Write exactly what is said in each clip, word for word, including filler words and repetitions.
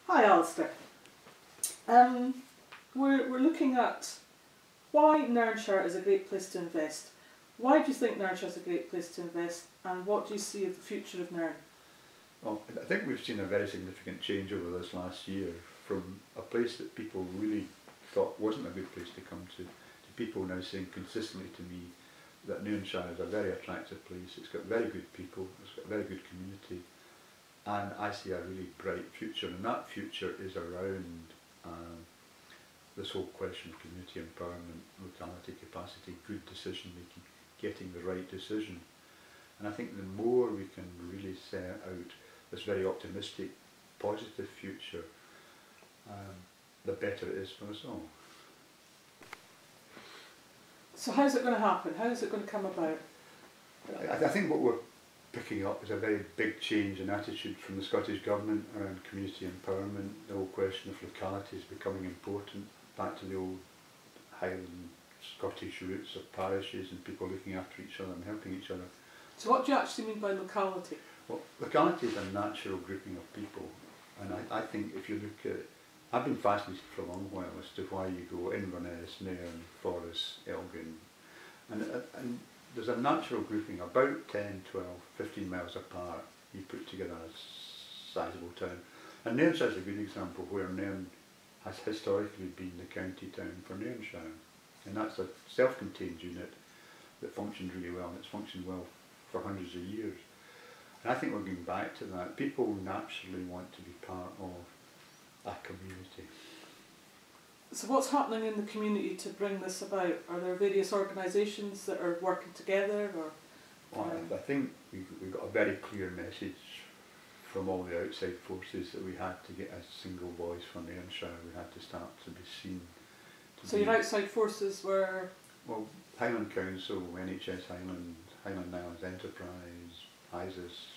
Hi Alastair. Um, we're, we're looking at why Nairnshire is a great place to invest. Why do you think Nairnshire is a great place to invest, and what do you see of the future of Nairn? Well, I think we've seen a very significant change over this last year from a place that people really thought wasn't a good place to come to, to people now saying consistently to me that Nairnshire is a very attractive place, it's got very good people, it's got a very good community, and I see a really bright future, and that future is around um, this whole question of community empowerment, locality capacity, good decision making, getting the right decision. And I think the more we can really set out this very optimistic, positive future, um, the better it is for us all. So how's it going to happen? How is it going to come about? I, I think what we're picking up is a very big change in attitude from the Scottish Government around community empowerment. The whole question of locality is becoming important, back to the old Highland Scottish roots of parishes and people looking after each other and helping each other. So what do you actually mean by locality? Well, locality is a natural grouping of people, and I, I think if you look at, I've been fascinated for a long while as to why you go Inverness, Nairn, Forres, Elgin, and, and there's a natural grouping about ten, twelve, fifteen miles apart. You put together a sizable town, and Nairnshire is a good example where Nairn has historically been the county town for Nairnshire, and that's a self-contained unit that functioned really well, and it's functioned well for hundreds of years. And I think we're going back to that. People naturally want to be part of a community. So what's happening in the community to bring this about? Are there various organisations that are working together? Or, well, um, I think we we got a very clear message from all the outside forces that we had to get a single voice for Nairnshire. We had to start to be seen. To so be, your outside forces were? Well, Highland Council, N H S Highland, Highland Islands Enterprise, ISIS,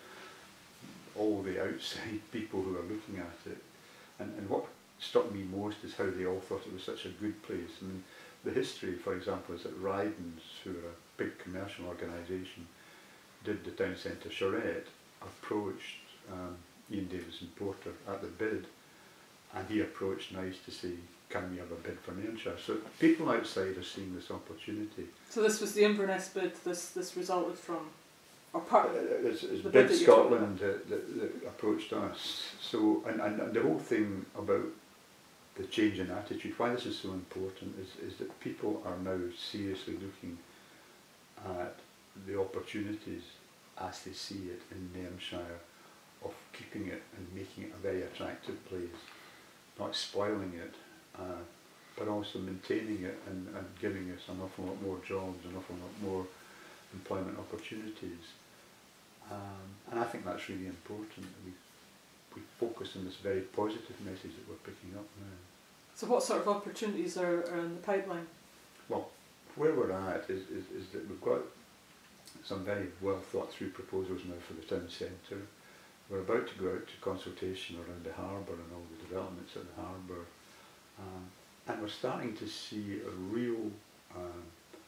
all the outside people who are looking at it. And, and what struck me most is how they all thought it was such a good place. I mean, the history, for example, is that Rydens, who are a big commercial organisation, did the town centre charrette, approached um, Ian Davison Porter at the bid, and he approached Nice to say, can we have a bid for Nairnshire? So people outside are seeing this opportunity. So this was the Inverness bid, this, this resulted from? Or part uh, it's, it's the Bid, bid Scotland that, that, that approached us. So, and, and, and the whole thing about the change in attitude, why this is so important is, is that people are now seriously looking at the opportunities as they see it in Nairnshire of keeping it and making it a very attractive place, not spoiling it, uh, but also maintaining it and, and giving us an awful lot more jobs, an awful lot more employment opportunities. Um, and I think that's really important. We, we focus on this very positive message that we're picking up now. So what sort of opportunities are, are in the pipeline? Well, where we're at is, is, is that we've got some very well thought through proposals now for the town centre. We're about to go out to consultation around the harbour and all the developments at the harbour. Um, and we're starting to see a real um,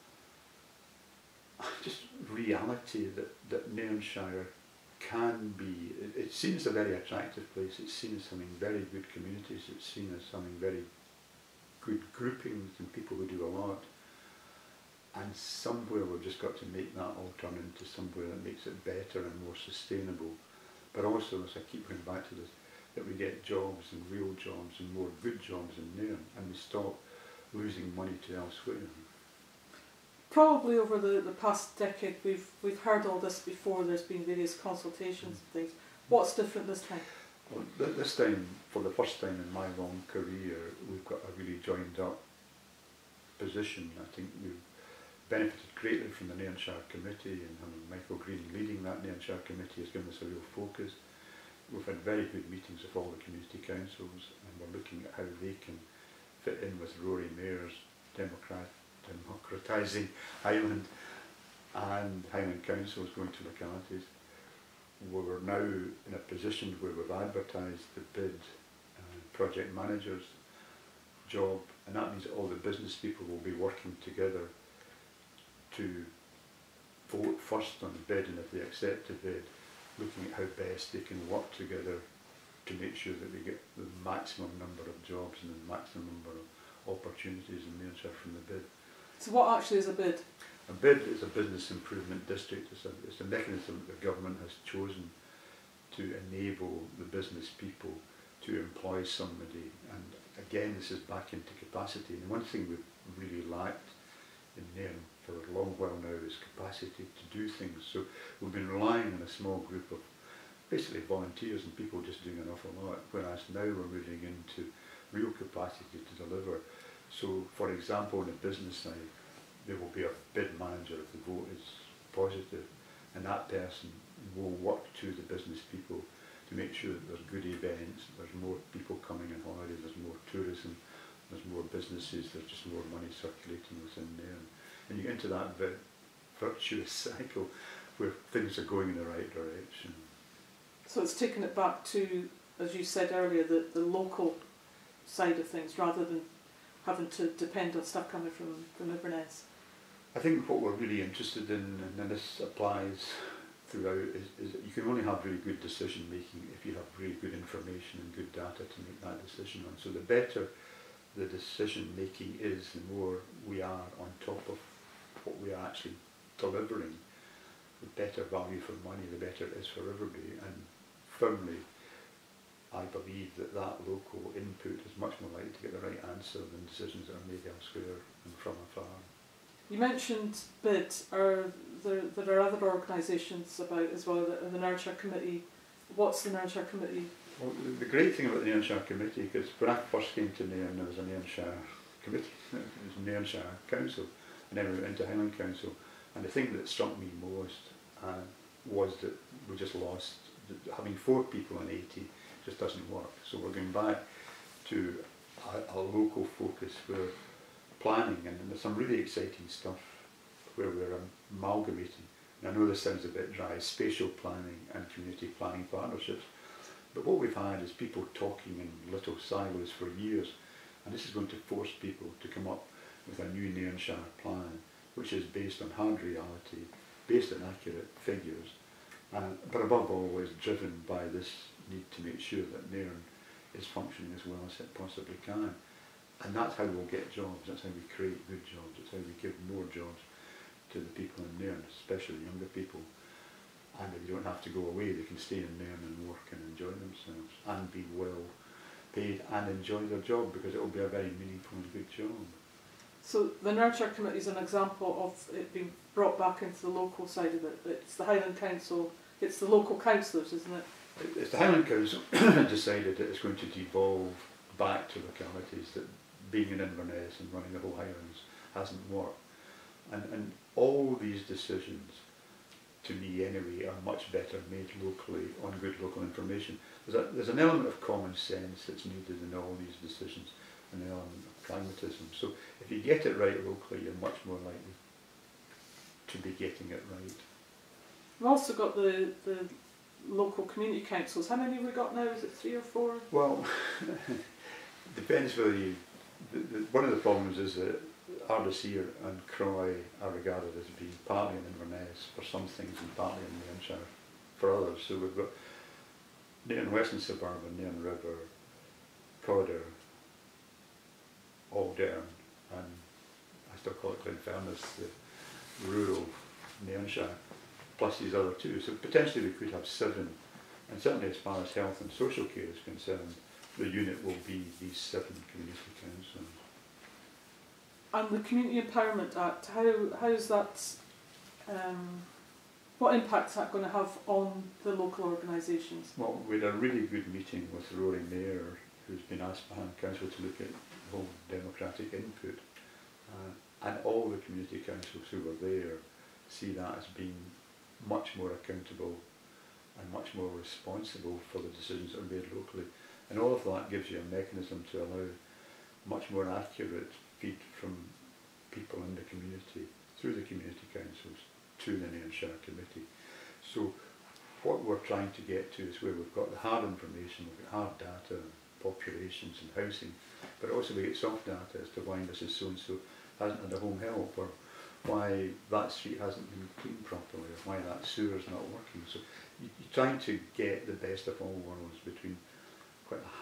just reality that, that Nairnshire can be. It, it's seen as a very attractive place, it's seen as having very good communities, it's seen as having very good groupings and people who do a lot. And somewhere we've just got to make that all turn into somewhere that makes it better and more sustainable. But also, as I keep going back to this, that we get jobs and real jobs and more good jobs in Nairn, and we stop losing money to elsewhere. Probably over the, the past decade we've we've heard all this before. There's been various consultations and things. What's different this time? Well, th this time, for the first time in my long career, we've got a really joined up position. I think we've benefited greatly from the Nairnshire Committee, and having Michael Green leading that Nairnshire Committee has given us a real focus. We've had very good meetings with all the community councils, and we're looking at how they can fit in with Rory Mayor's Democrat democratising Highland and Highland councils going to localities. We're now in a position where we've advertised the bid uh, project manager's job, and that means that all the business people will be working together to vote first on the bid, and if they accept the bid, looking at how best they can work together to make sure that we get the maximum number of jobs and the maximum number of opportunities in Nairnshire from the bid. So what actually is a bid? A bid is a business improvement district. It's a, it's a mechanism that the government has chosen to enable the business people to employ somebody. And again, this is back into capacity. And one thing we've really lacked in Nairn for a long while now is capacity to do things. So we've been relying on a small group of basically volunteers and people just doing an awful lot, whereas now we're moving into real capacity to deliver. So for example, on the business side, there will be a bid manager if the vote is positive, and that person will work to the business people to make sure that there's good events, there's more people coming on holiday, there's more tourism, there's more businesses, there's just more money circulating within there. And you get into that vi virtuous cycle where things are going in the right direction. So it's taking it back to, as you said earlier, the, the local side of things rather than having to depend on stuff coming from, from Inverness. I think what we're really interested in, and this applies throughout, is, is that you can only have really good decision making if you have really good information and good data to make that decision on. So the better the decision making is, the more we are on top of what we are actually delivering, the better value for money, the better it is for everybody. And firmly, I believe that that local input is much more likely to get the right answer than decisions that are made elsewhere and from afar. You mentioned bid. Are there, there are other organisations about as well, the, the Nairnshire Committee. What's the Nairnshire Committee? Well, the, the great thing about the Nairnshire Committee, because when I first came to Nairn, there was a Nairnshire Committee, it was Nairnshire Council, and then we went into Highland Council. And the thing that struck me most uh, was that we just lost, having four people on eighty just doesn't work. So we're going back to a, a local focus where planning, and there's some really exciting stuff where we're amalgamating, and I know this sounds a bit dry, spatial planning and community planning partnerships, but what we've had is people talking in little silos for years, and this is going to force people to come up with a new Nairnshire plan, which is based on hard reality, based on accurate figures, and, but above all is driven by this need to make sure that Nairn is functioning as well as it possibly can. And that's how we'll get jobs, that's how we create good jobs, that's how we give more jobs to the people in Nairn, especially younger people. And if they don't have to go away, they can stay in Nairn and work and enjoy themselves and be well paid and enjoy their job, because it will be a very meaningful and good job. So the Nairnshire Committee is an example of it being brought back into the local side of it. It's the Highland Council, it's the local councillors, isn't it? It's the Highland Council decided that it's going to devolve back to localities, that being in Inverness and running the whole Highlands hasn't worked. And, and all these decisions, to me anyway, are much better made locally on good local information. There's, a, there's an element of common sense that's needed in all these decisions, and an element of pragmatism. So if you get it right locally, you're much more likely to be getting it right. We've also got the, the local community councils. How many have we got now? Is it three or four? Well, depends whether you... The, the, one of the problems is that Ardeshir and Croy are regarded as being partly in Inverness for some things and partly in Nairnshire for others. So we've got Nairn Western Suburban, Nairn River, Codder, Aldern, and I still call it Glenfernis, the rural Nairnshire, plus these other two. So potentially we could have seven, and certainly as far as health and social care is concerned, the unit will be these seven community councils. And the Community Empowerment Act, how how is that? Um, what impact is that going to have on the local organisations? Well, we had a really good meeting with the Roaring Mayor, who's been asked by Highland Council to look at the whole democratic input, uh, and all the community councils who were there see that as being much more accountable and much more responsible for the decisions that are made locally. And all of that gives you a mechanism to allow much more accurate feed from people in the community, through the community councils, to the Nairnshire Committee. So what we're trying to get to is where we've got the hard information, we've got hard data, populations and housing, but also we get soft data as to why Missus So-and-so hasn't had a home help, or why that street hasn't been cleaned properly, or why that sewer's not working. So you're trying to get the best of all worlds between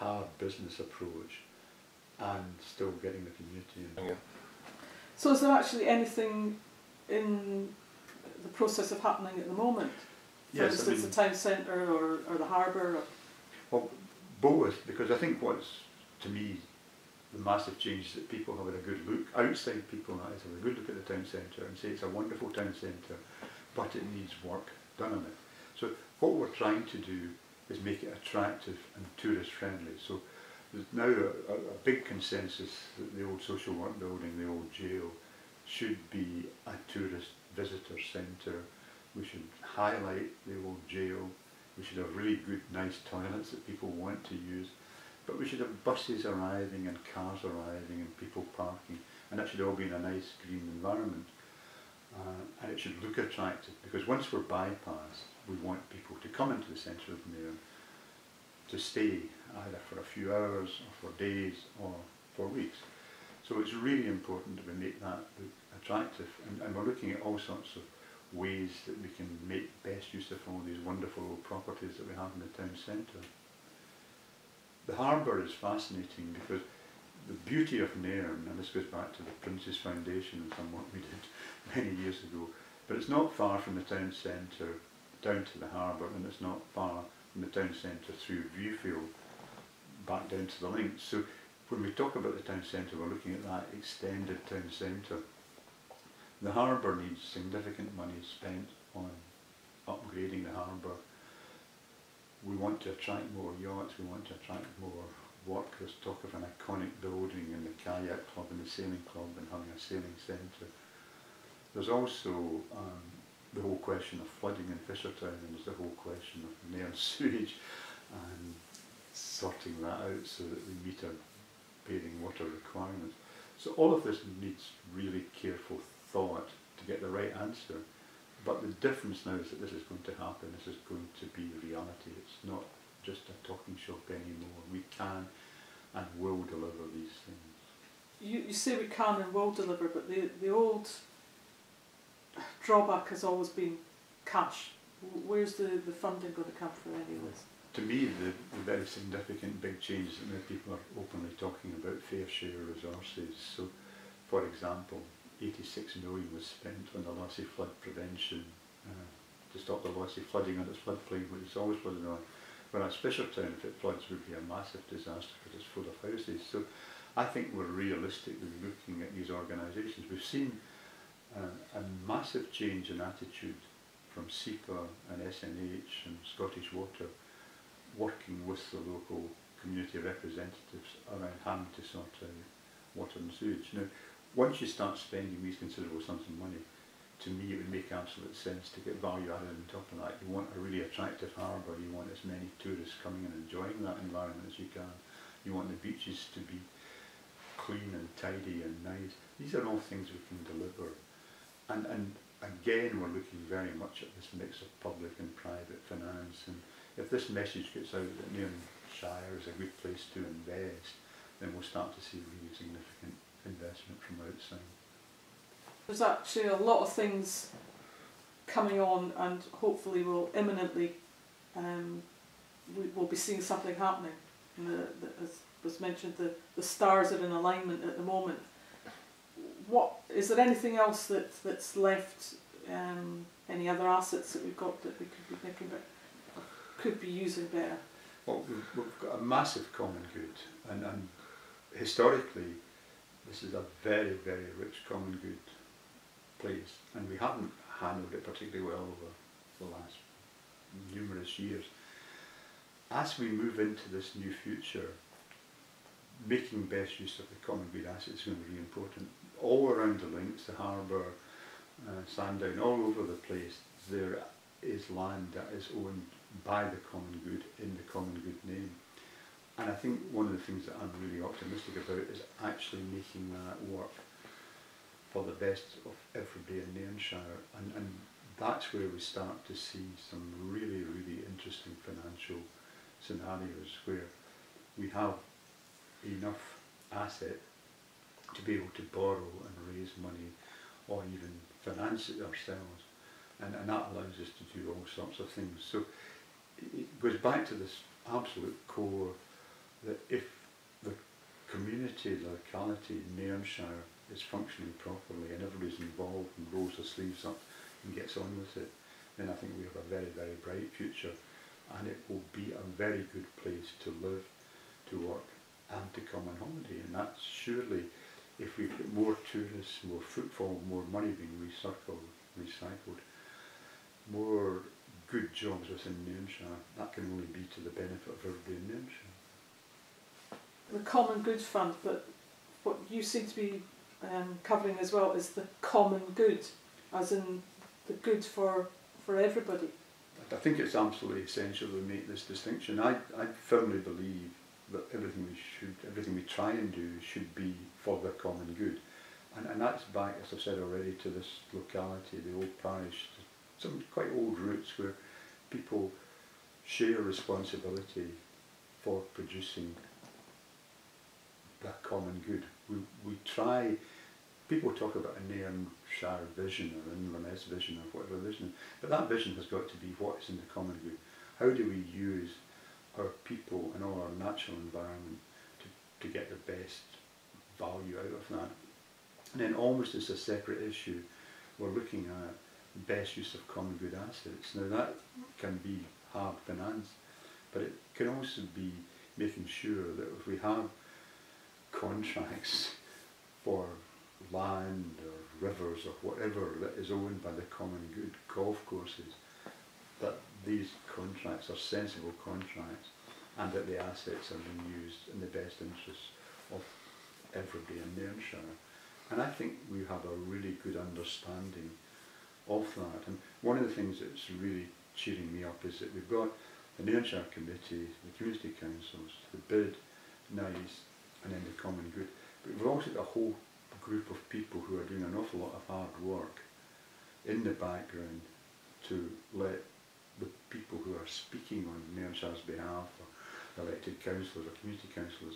hard business approach and still getting the community involved. So is there actually anything in the process of happening at the moment? For Yes, instance, I mean, the town centre or, or the harbour? Or well, both, because I think what's, to me, the massive change is that people have had a good look, outside people that is, have a good look at the town centre and say it's a wonderful town centre, but it needs work done on it. So what we're trying to do is make it attractive and tourist friendly. So there's now a, a, a big consensus that the old social work building, the old jail, should be a tourist visitor centre. We should highlight the old jail. We should have really good, nice toilets that people want to use. But we should have buses arriving and cars arriving and people parking. And that should all be in a nice green environment. Uh, and it should look attractive, because once we're bypassed, we want people to come into the centre of Nairn, to stay either for a few hours or for days or for weeks. So it's really important that we make that look attractive, and, and we're looking at all sorts of ways that we can make best use of all these wonderful old properties that we have in the town centre. The harbour is fascinating because the beauty of Nairn, and this goes back to the Prince's Foundation and some work we did many years ago, but it's not far from the town centre down to the harbour, and it's not far from the town centre through Viewfield back down to the links. So when we talk about the town centre, we're looking at that extended town centre. The harbour needs significant money spent on upgrading the harbour. We want to attract more yachts, we want to attract more work. There's talk of an iconic building in the kayak club and the sailing club and having a sailing centre. There's also um, the whole question of flooding in Fishertown, and there's the whole question of Nairn sewage and sorting that out so that we meet our bathing water requirements. So all of this needs really careful thought to get the right answer. But the difference now is that this is going to happen, this is going to be reality. It's not just a talking shop anymore. We can and will deliver these things. you, you say we can and will deliver, but the, the old drawback has always been cash. Where's the, the funding going to come from any of this? To me, the, the very significant big change is that now people are openly talking about fair share resources. So, for example, eighty-six million was spent on the lossy flood prevention uh, to stop the lossy flooding on its floodplain, which is always flooding on. Whereas Fishertown, if it floods, would be a massive disaster because it's full of houses. So I think we're realistically looking at these organisations. We've seen uh, a massive change in attitude from S E P A and S N H and Scottish Water working with the local community representatives around having to sort out water and sewage. Now, once you start spending these considerable sums of money, to me it would make absolute sense to get value added on top of that. You want a really attractive harbour, you want as many tourists coming and enjoying that environment as you can. You want the beaches to be clean and tidy and nice. These are all things we can deliver. And, and again, we're looking very much at this mix of public and private finance. And if this message gets out that Nairnshire is a good place to invest, then we'll start to see really significant investment from outside. There's actually a lot of things coming on, and hopefully we'll imminently um, we will be seeing something happening. And the, the, as was mentioned, the, the stars are in alignment at the moment. What is there anything else that that's left? Um, any other assets that we've got that we could be thinking about, or could be using better? Well, we've, we've got a massive common good, and, and historically, this is a very, very rich common good place, and we haven't handled it particularly well over the last numerous years. As we move into this new future, making best use of the common good assets is going to be really important. All around the links, the harbour, uh, Sandown, all over the place, there is land that is owned by the common good in the common good name. And I think one of the things that I'm really optimistic about is actually making that work for the best of everybody in Nairnshire. And, and that's where we start to see some really, really interesting financial scenarios where we have enough asset to be able to borrow and raise money or even finance it ourselves. And, and that allows us to do all sorts of things. So it goes back to this absolute core that if the community, the locality, Nairnshire, is functioning properly and everybody's involved and rolls their sleeves up and gets on with it, then I think we have a very, very bright future, and it will be a very good place to live, to work and to come on holiday. And that's surely, if we get more tourists, more footfall, more money being recircled, recycled, more good jobs within Nairnshire, that can only be to the benefit of everybody in Nairnshire. The Common Good Fund, but what you seem to be um, covering as well is the common good, as in the good for, for everybody. I think it's absolutely essential to make this distinction. I, I firmly believe that everything we should, everything we try and do should be for the common good. And, and that's back, as I've said already, to this locality, the old parish, some quite old roots where people share responsibility for producing the common good. We, we try, people talk about a Nairnshire vision or an Inverness vision or whatever vision, but that vision has got to be what is in the common good. How do we use our people and all our natural environment to, to get the best value out of that? And then almost as a separate issue, we're looking at best use of common good assets. Now that can be hard finance, but it can also be making sure that if we have contracts for land or rivers or whatever that is owned by the common good, golf courses, that these contracts are sensible contracts and that the assets are being used in the best interests of everybody in Nairnshire. And I think we have a really good understanding of that. And one of the things that's really cheering me up is that we've got the Nairnshire Committee, the Community Councils, the BID, NICE, and then the Common Good. But we've also got a whole group of people who are doing an awful lot of hard work in the background to let the people who are speaking on Nairnshire's behalf, or elected councillors or community councillors,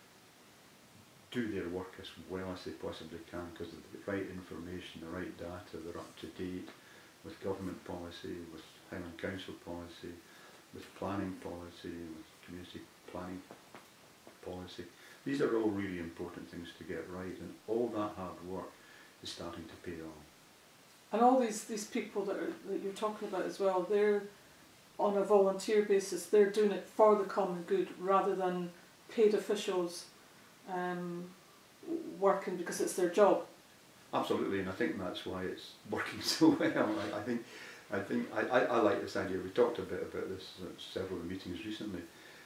do their work as well as they possibly can, because they've got the right information, the right data, they're up to date with government policy, with Highland Council policy, with planning policy, with community planning policy. These are all really important things to get right, and all that hard work is starting to pay off. And all these, these people that, are, that you're talking about as well, they're on a volunteer basis, they're doing it for the common good rather than paid officials um, working because it's their job. Absolutely, and I think that's why it's working so well. I, I think, I think I, I, I like this idea. We talked a bit about this at several meetings recently.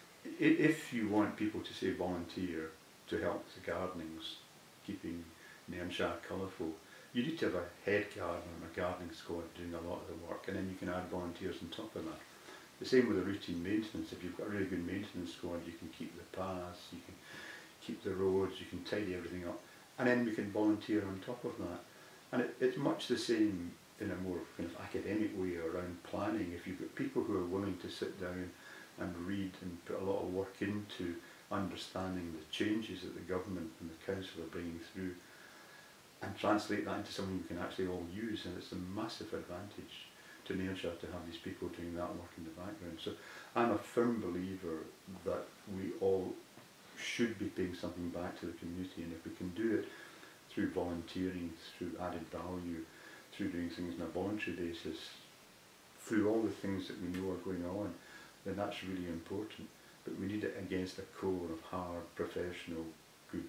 If you want people to say volunteer to help the gardenings, keeping Nairnshire colourful, you need to have a head gardener and a gardening squad doing a lot of the work, and then you can add volunteers on top of that. The same with the routine maintenance. If you've got a really good maintenance squad, you can keep the paths, you can keep the roads, you can tidy everything up, and then we can volunteer on top of that. And it, it's much the same in a more kind of academic way around planning. If you've got people who are willing to sit down and read and put a lot of work into understanding the changes that the government and the council are bringing through, and translate that into something we can actually all use, and it's a massive advantage to Nairnshire to have these people doing that work in the background. So I'm a firm believer that we all should be paying something back to the community, and if we can do it through volunteering, through added value, through doing things on a voluntary basis, through all the things that we know are going on, then that's really important. But we need it against a core of hard, professional, good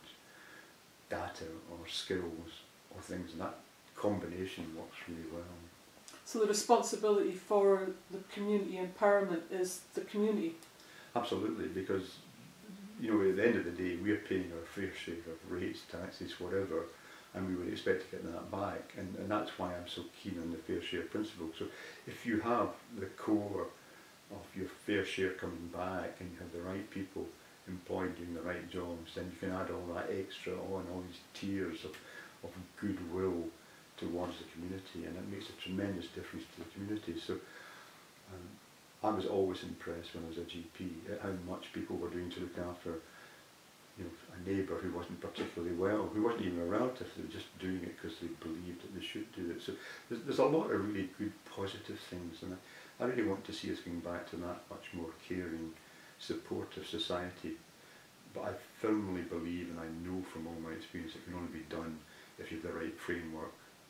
data or skills or things, and that combination works really well. So the responsibility for the community empowerment is the community? Absolutely, because you know, at the end of the day we're paying our fair share of rates, taxes, whatever, and we would expect to get that back, and, and that's why I'm so keen on the fair share principle. So if you have the core of your fair share coming back and you have the right people employed doing the right jobs, then you can add all that extra on, all these tiers of, of goodwill towards the community, and it makes a tremendous difference to the community. So um, I was always impressed when I was a G P at how much people were doing to look after, you know, a neighbour who wasn't particularly well, who wasn't even a relative, they were just doing it because they believed that they should do it. So there's, there's a lot of really good positive things, and I, I really want to see us going back to that much more caring, supportive society but I firmly believe, and I know from all my experience, it can only be done if you have the right framework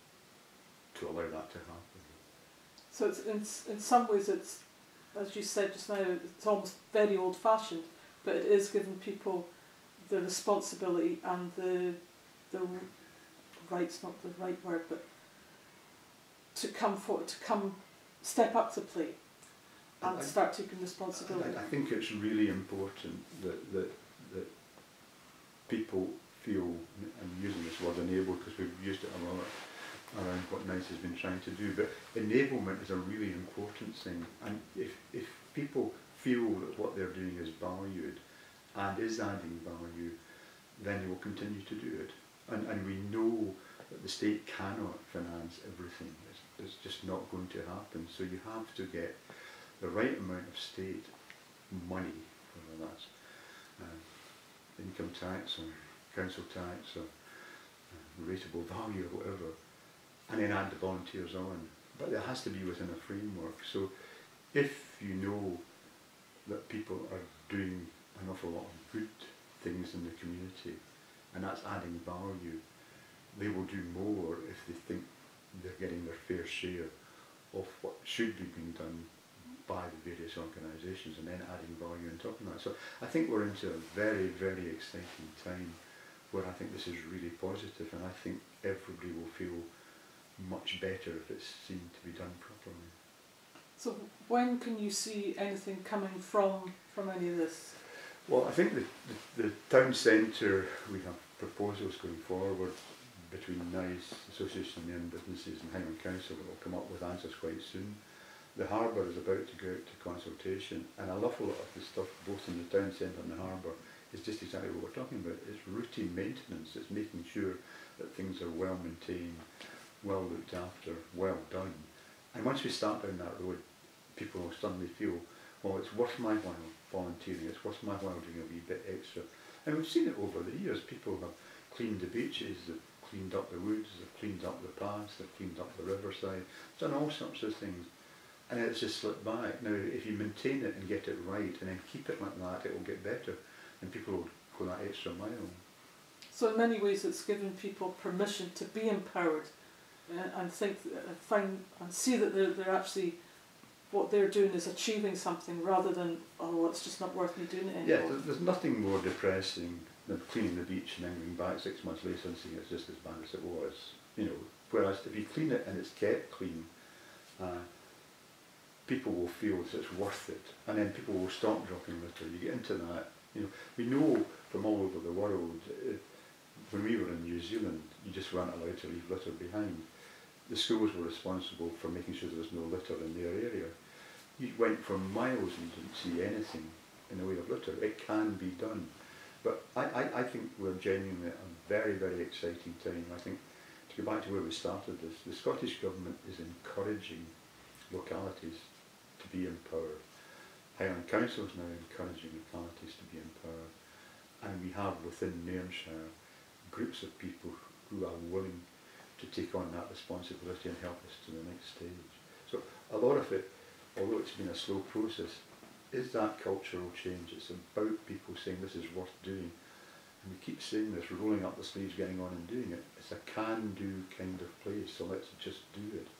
to allow that to happen. So it's in, in some ways it's, as you said just now, it's almost very old-fashioned, but it is giving people the responsibility and the the rights, not the right word, but to come forward, to come, step up to plate and I, start taking responsibility. I, I think it's really important that, that, that people feel, I'm using this word enable because we've used it a lot around what NICE has been trying to do, but enablement is a really important thing, and if, if people feel that what they're doing is valued and is adding value, then they will continue to do it. And, and we know that the state cannot finance everything. It's, it's just not going to happen. So you have to get the right amount of state money, whether that's uh, income tax or council tax or uh, rateable value or whatever, and then add the volunteers on. But it has to be within a framework. So if you know that people are doing an awful lot of good things in the community, and that's adding value, they will do more if they think they're getting their fair share of what should be being done by the various organisations, and then adding value on top of that. So I think we're into a very, very exciting time where I think this is really positive, and I think everybody will feel much better if it's seen to be done properly. So when can you see anything coming from, from any of this? Well, I think the, the, the town centre, we have proposals going forward between NICE, Association of Nairn Businesses and Highland Council that will come up with answers quite soon. The harbour is about to go out to consultation, and an awful lot of the stuff both in the town centre and the harbour is just exactly what we're talking about. It's routine maintenance, it's making sure that things are well maintained, well looked after, well done. And once we start down that road, people will suddenly feel, well, it's worth my while volunteering, it's worth my while doing a wee bit extra. And we've seen it over the years. People have cleaned the beaches, they've cleaned up the woods, they've cleaned up the paths, they've cleaned up the riverside, done all sorts of things. And it's just slipped back. Now, if you maintain it and get it right and then keep it like that, it will get better and people will go that extra mile. So in many ways it's giving people permission to be empowered uh, and think, uh, find and see that they're, they're actually, what they're doing is achieving something rather than, oh, it's just not worth me doing it anymore. Yeah, there's nothing more depressing than cleaning the beach and then going back six months later and seeing it's just as bad as it was. You know, whereas if you clean it and it's kept clean, uh, people will feel that it's worth it, and then people will stop dropping litter. You get into that. You know, we know from all over the world, uh, when we were in New Zealand, you just weren't allowed to leave litter behind. The schools were responsible for making sure there was no litter in their area. You went for miles and you didn't see anything in the way of litter. It can be done. But I, I, I think we're genuinely at a very, very exciting time. I think, to go back to where we started this, the Scottish Government is encouraging localities to be empowered. Highland Council is now encouraging localities to be empowered. And we have within Nairnshire groups of people who are willing to take on that responsibility and help us to the next stage. So a lot of it, although it's been a slow process, is that cultural change. It's about people saying this is worth doing. And we keep saying this, rolling up the sleeves, getting on and doing it. It's a can-do kind of place, so let's just do it.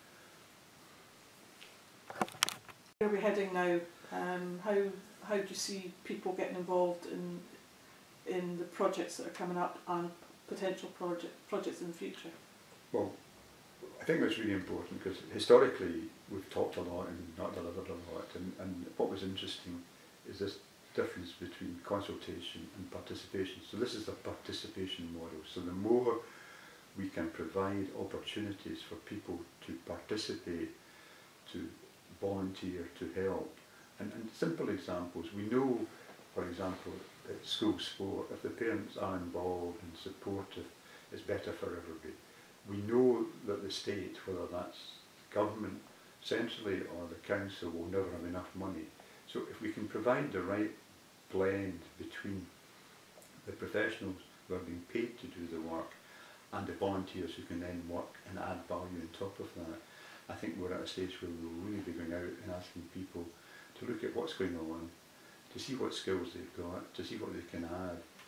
Where are we heading now? Um, how, how do you see people getting involved in, in the projects that are coming up and potential project, projects in the future? Well, I think that's really important because historically we've talked a lot and not delivered a lot, and, and what was interesting is this difference between consultation and participation. So this is the participation model. So the more we can provide opportunities for people to participate, to volunteer, to help, and, and simple examples. We know, for example, at school sport, if the parents are involved and supportive, it's better for everybody. We know that the state, whether that's government centrally or the council, will never have enough money. So if we can provide the right blend between the professionals who are being paid to do the work and the volunteers who can then work and add value on top of that, I think we're at a stage where we'll really be going out and asking people to look at what's going on, to see what skills they've got, to see what they can add,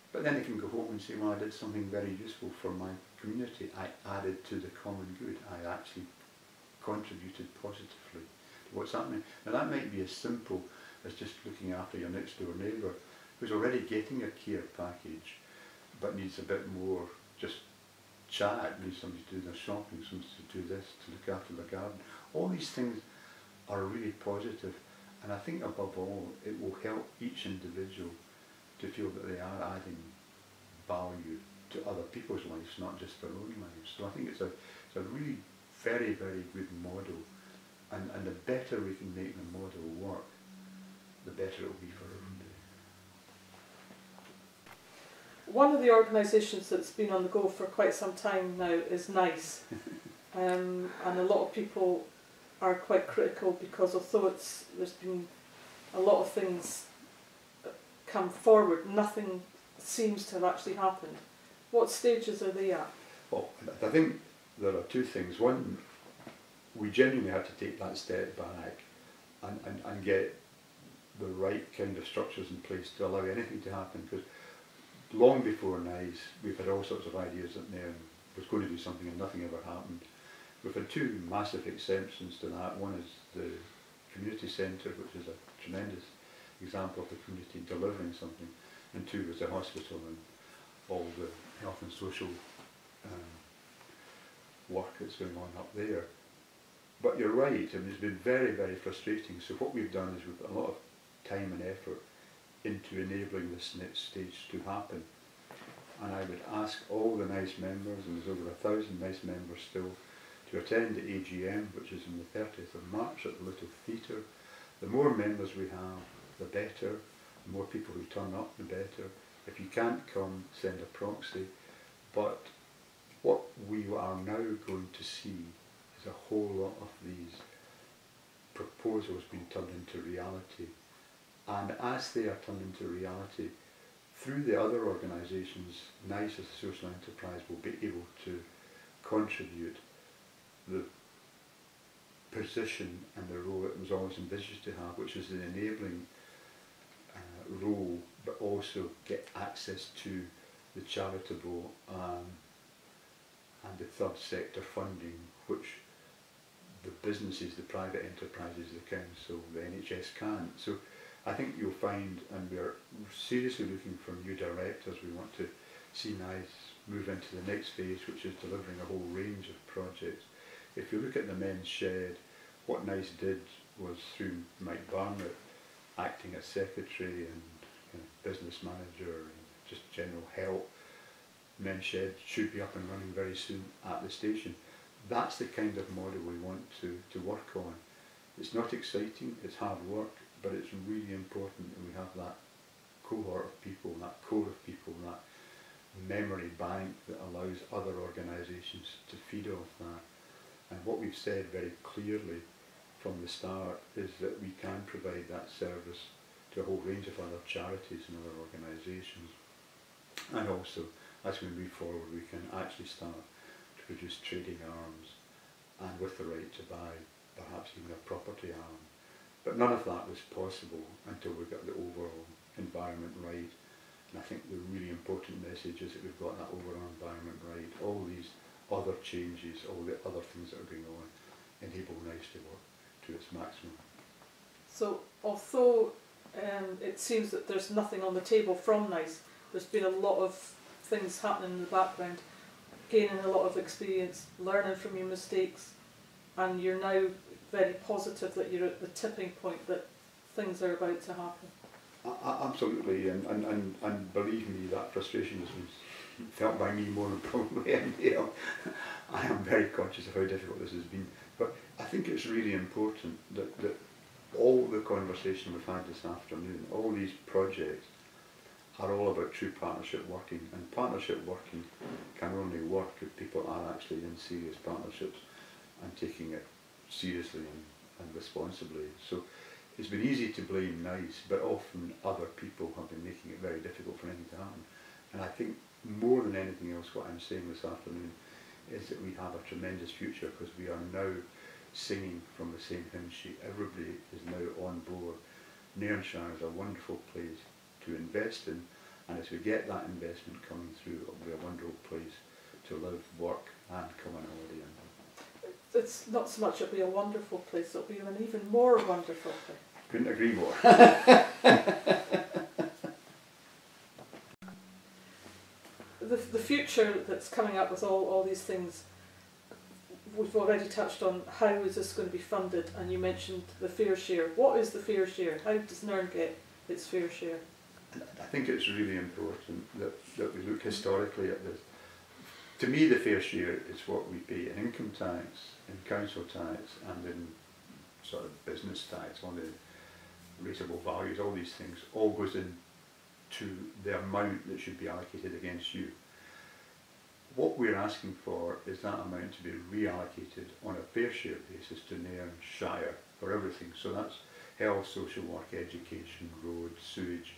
But then they can go home and say, well, I did something very useful for my community. I added to the common good. I actually contributed positively to what's happening. Now that might be as simple as just looking after your next door neighbour who's already getting a care package but needs a bit more just chat, needs somebody to do their shopping, somebody to do this, to look after the garden. All these things are really positive, and I think above all it will help each individual to feel that they are adding value to other people's lives, not just their own lives. So I think it's a, it's a really very, very good model, and, and the better we can make the model work, the better it will be for everybody. One of the organisations that's been on the go for quite some time now is NICE, um, and a lot of people are quite critical because although it's, there's been a lot of things come forward, nothing seems to have actually happened. What stages are they at? Well, I think there are two things. One, we genuinely had to take that step back and, and, and get the right kind of structures in place to allow anything to happen, because long before NICE we've had all sorts of ideas that Nairn was going to do something and nothing ever happened. We've had two massive exceptions to that. One is the community centre, which is a tremendous example of the community delivering something, and two was the hospital and all the health and social um, work that's going on up there. But you're right, I mean, it's been very, very frustrating. So what we've done is we've put a lot of time and effort into enabling this next stage to happen. And I would ask all the NICE members, and there's over a thousand NICE members still, to attend the A G M, which is on the thirtieth of March at the Little Theatre. The more members we have, the better. The more people who turn up, the better. If you can't come, send a proxy. But what we are now going to see is a whole lot of these proposals being turned into reality. And as they are turned into reality, through the other organisations, NICE as a social enterprise will be able to contribute the position and the role it was always envisaged to have, which is an enabling uh, role, but also get access to the charitable um, and the third sector funding, which the businesses, the private enterprises, the council, the N H S can't. So I think you'll find, and we're seriously looking for new directors. We want to see NICE move into the next phase, which is delivering a whole range of projects. If you look at the men's shed, what NICE did was through Mike Barnett, acting as secretary and you know, business manager and just general help, men's shed should be up and running very soon at the station. That's the kind of model we want to, to work on. It's not exciting, it's hard work, but it's really important that we have that cohort of people, that core of people, that memory bank that allows other organisations to feed off that. And what we've said very clearly from the start is that we can provide that service to a whole range of other charities and other organisations. And also, as we move forward, we can actually start to produce trading arms, and with the right to buy perhaps even a property arm. But none of that was possible until we got the overall environment right. And I think the really important message is that we've got that overall environment right. All these other changes, all the other things that are going on, enable NICE to work to its maximum. So although um, it seems that there's nothing on the table from NICE, there's been a lot of things happening in the background, gaining a lot of experience, learning from your mistakes, and you're now very positive that you're at the tipping point that things are about to happen. Uh, absolutely, and, and, and, and believe me, that frustration has been felt by me more than probably anybody else. I am very conscious of how difficult this has been, but I think it's really important that, that all the conversation we've had this afternoon, all these projects, are all about true partnership working, and partnership working can only work if people are actually in serious partnerships and taking it seriously and, and responsibly. So it's been easy to blame NICE, but often other people have been making it very difficult for anything to happen. And I think more than anything else, what I'm saying this afternoon is that we have a tremendous future, because we are now singing from the same hymn sheet. Everybody is now on board. Nairnshire is a wonderful place to invest in, And as we get that investment coming through, it'll be a wonderful place to live, work and come on holiday in. It's not so much it'll be a wonderful place, it'll be an even more wonderful place. Couldn't agree more. the, the future that's coming up with all, all these things, we've already touched on how is this going to be funded, and you mentioned the fair share. What is the fair share? How does Nairn get its fair share? I think it's really important that, that we look historically at this. To me, the fair share is what we pay in income tax, in council tax and in sort of business tax, all the rateable values, all these things, all goes into the amount that should be allocated against you. What we're asking for is that amount to be reallocated on a fair share basis to Nairnshire for everything. So that's health, social work, education, roads, sewage,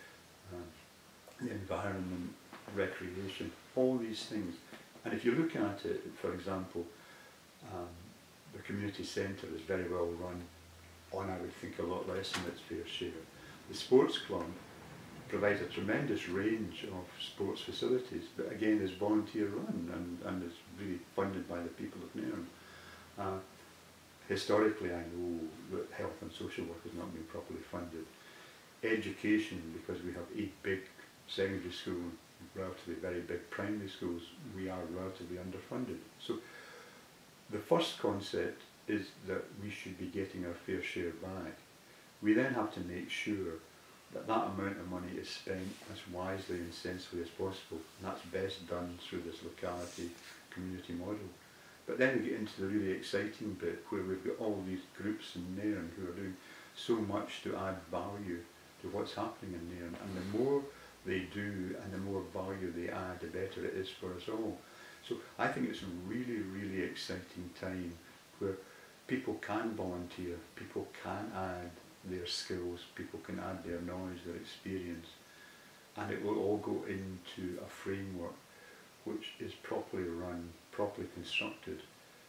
um, the environment, recreation, all these things. And if you look at it, for example, um, the community centre is very well run on, I would think, a lot less than its fair share. The sports club provides a tremendous range of sports facilities, but again is volunteer run and, and is really funded by the people of Nairn. Uh, historically, I know that health and social work has not been properly funded. Education, because we have eight big secondary schools, relatively very big primary schools, we are relatively underfunded. So the first concept is that we should be getting our fair share back. We then have to make sure that that amount of money is spent as wisely and sensibly as possible, and that's best done through this locality community model. But then we get into the really exciting bit where we've got all these groups in Nairn who are doing so much to add value to what's happening in Nairn, and the more they do and the more value they add, the better it is for us all. So I think it's a really, really exciting time where people can volunteer, people can add their skills, people can add their knowledge, their experience, and it will all go into a framework which is properly run, properly constructed,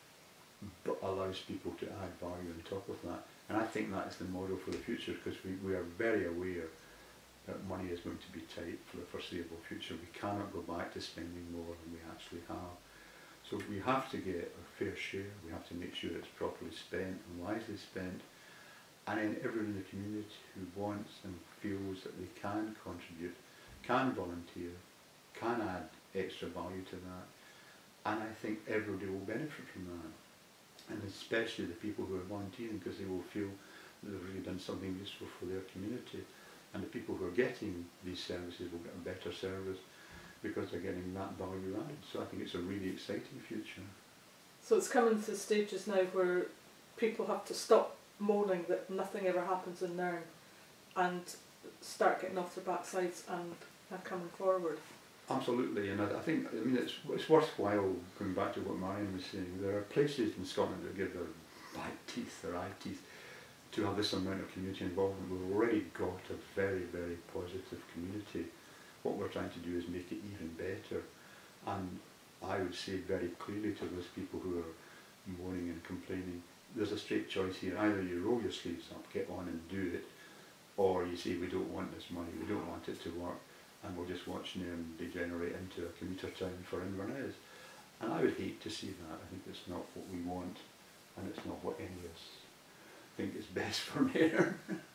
but allows people to add value on top of that. And I think that is the model for the future, because we, we are very aware that money is going to be tight for the foreseeable future. We cannot go back to spending more than we actually have. So we have to get a fair share, we have to make sure it's properly spent and wisely spent, and then everyone in the community who wants and feels that they can contribute, can volunteer, can add extra value to that, and I think everybody will benefit from that, and especially the people who are volunteering, because they will feel that they've really done something useful for their community, and the people who are getting these services will get a better service because they're getting that value added. So I think it's a really exciting future. So it's coming to the stages now where people have to stop moaning that nothing ever happens in Nairn and start getting off their backsides and, and coming forward. Absolutely, and I, I think, I mean, it's, it's worthwhile going back to what Marion was saying. There are places in Scotland that give their back teeth, their eye teeth, to have this amount of community involvement. We've already got a very, very positive community. What we're trying to do is make it even better. And I would say very clearly to those people who are moaning and complaining, there's a straight choice here. Either you roll your sleeves up, get on and do it, or you say we don't want this money, we don't want it to work, and we'll just watch Nairn degenerate into a commuter town for Inverness. And I would hate to see that. I think it's not what we want, and it's not what any of us think is best for Nairn.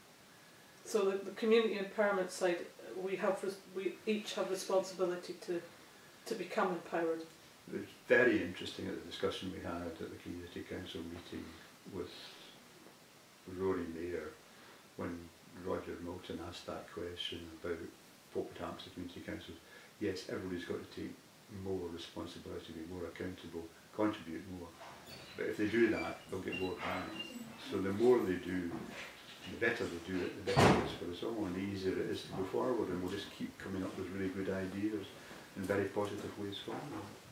So the, the community empowerment side, we have we each have responsibility to to become empowered. It's very interesting at the discussion we had at the community council meeting with Rory Mayor, when Roger Moulton asked that question about what would happen to community councils. Yes, everybody's got to take more responsibility, be more accountable, contribute more. But if they do that, they'll get more back. So the more they do, the better they do it, the better it is for us all, and the easier it is to go forward, and we'll just keep coming up with really good ideas in very positive ways forward.